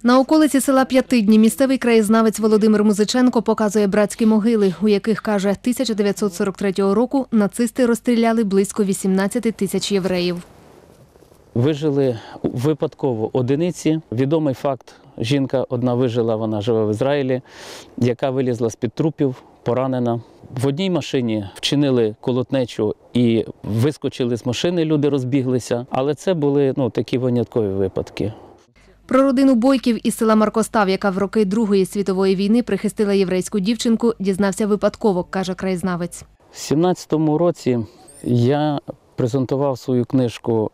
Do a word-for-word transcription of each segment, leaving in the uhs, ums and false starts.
На околиці села П'ятидні місцевий краєзнавець Володимир Музиченко показує братські могили, у яких, каже, тисяча дев'ятсот сорок третього року нацисти розстріляли близько вісімнадцяти тисяч євреїв. Вижили випадково одиниці. Відомий факт, жінка одна вижила, вона живе в Ізраїлі, яка вилізла з-під трупів, поранена. В одній машині вчинили колотнечу і вискочили з машини, люди розбіглися, але це були ну, такі виняткові випадки. Про родину Бойків із села Маркостав, яка в роки Другої світової війни прихистила єврейську дівчинку, дізнався випадково, каже краєзнавець. У сімнадцятому році я презентував свою книжку,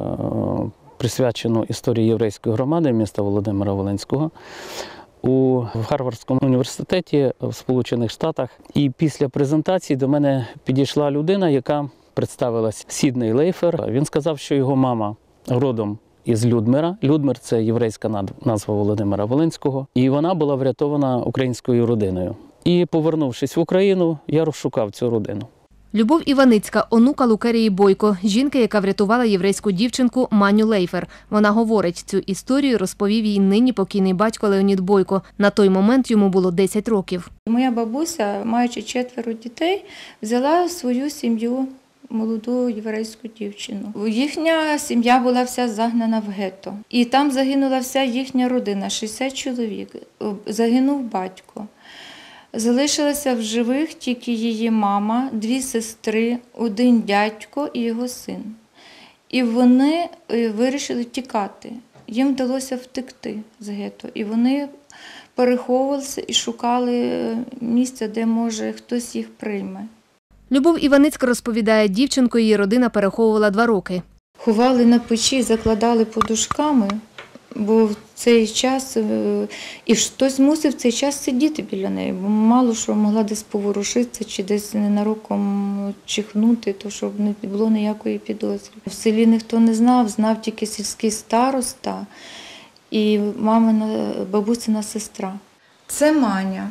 присвячену історії єврейської громади міста Володимира Волинського у Гарвардському університеті в Сполучених Штатах. І після презентації до мене підійшла людина, яка представилась Сідней Лейфер. Він сказав, що його мама родом із Людмира. Людмир – це єврейська назва Володимира Волинського. І вона була врятована українською родиною. І, повернувшись в Україну, я розшукав цю родину. Любов Іваницька – онука Лукерії Бойко, жінки, яка врятувала єврейську дівчинку Маню Лейфер. Вона говорить, цю історію розповів їй нині покійний батько Леонід Бойко. На той момент йому було десять років. Моя бабуся, маючи четверо дітей, взяла свою сім'ю, молоду єврейську дівчину. Їхня сім'я була вся загнана в гетто. І там загинула вся їхня родина, шістдесят чоловік. Загинув батько. Залишилася в живих тільки її мама, дві сестри, один дядько і його син. І вони вирішили тікати. Їм вдалося втекти з гетто. І вони переховувалися і шукали місця, де, може, хтось їх прийме. Любов Іваницька розповідає, дівчинку її родина переховувала два роки. Ховали на печі, закладали подушками, бо в цей час, і хтось мусив в цей час сидіти біля неї, бо мало що могла десь поворушитися чи десь ненароком чихнути, то щоб не було ніякої підозри. В селі ніхто не знав, знав тільки сільський староста і мамина, бабусина сестра. Це Маня,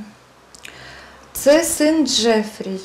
це син Джефрій,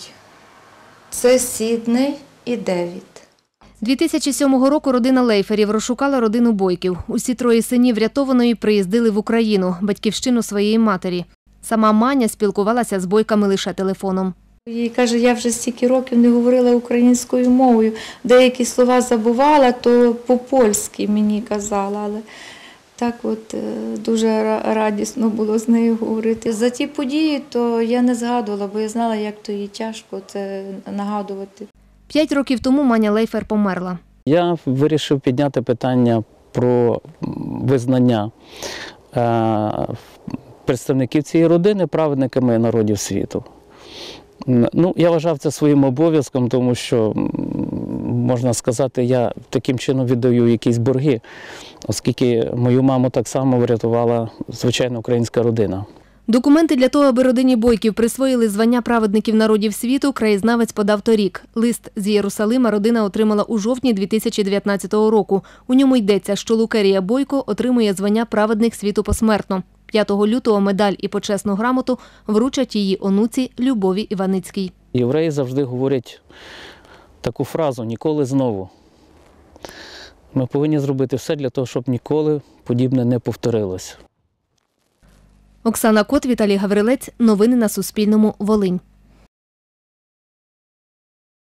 це Сідней і Девід. дві тисячі сьомого року родина Лейферів розшукала родину Бойків. Усі троє синів врятованої приїздили в Україну, батьківщину своєї матері. Сама Маня спілкувалася з Бойками лише телефоном. Їй каже, я вже стільки років не говорила українською мовою. Деякі слова забувала, то по-польськи мені казала, але так от дуже радісно було з нею говорити. За ті події то я не згадувала, бо я знала, як то їй тяжко це нагадувати. П'ять років тому Маня Лейфер померла. Я вирішив підняти питання про визнання представників цієї родини праведниками народів світу. Ну, я вважав це своїм обов'язком, тому що, можна сказати, я таким чином віддаю якісь борги, оскільки мою маму так само врятувала звичайна українська родина. Документи для того, аби родині Бойків присвоїли звання праведників народів світу, краєзнавець подав торік. Лист з Єрусалима родина отримала у жовтні дві тисячі дев'ятнадцятого року. У ньому йдеться, що Лукерія Бойко отримує звання праведник світу посмертно. п'ятого лютого медаль і почесну грамоту вручать її онуці Любові Іваницькій. Євреї завжди говорять таку фразу «ніколи знову». Ми повинні зробити все для того, щоб ніколи подібне не повторилось. Оксана Кот, Віталій Гаврилець. Новини на Суспільному. Волинь.